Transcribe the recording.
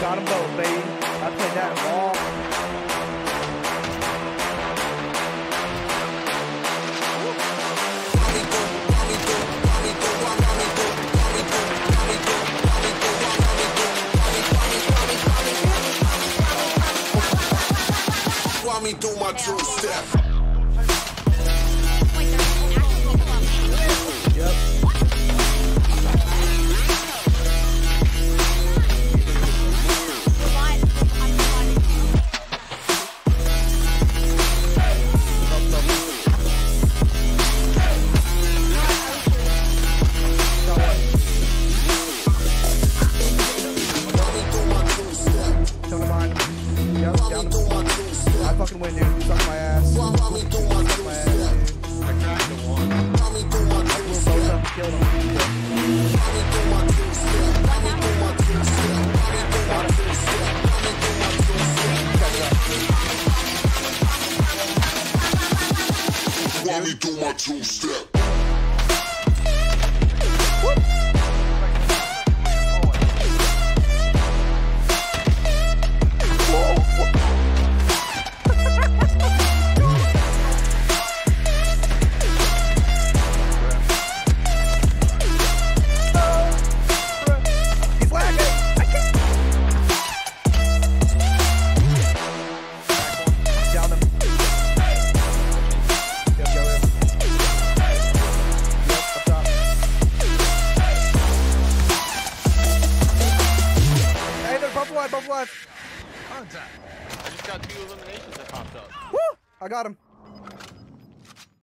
Got them both, baby. I played that raw. Walk me through my two-step. Yep. I fucking win, dude. Suck my ass. Suck my ass, dude. I cracked the one. I blew both up and killed him. Walk me through my two-step. Both left. Contact. I just got 2 eliminations that popped up. Woo! I got him.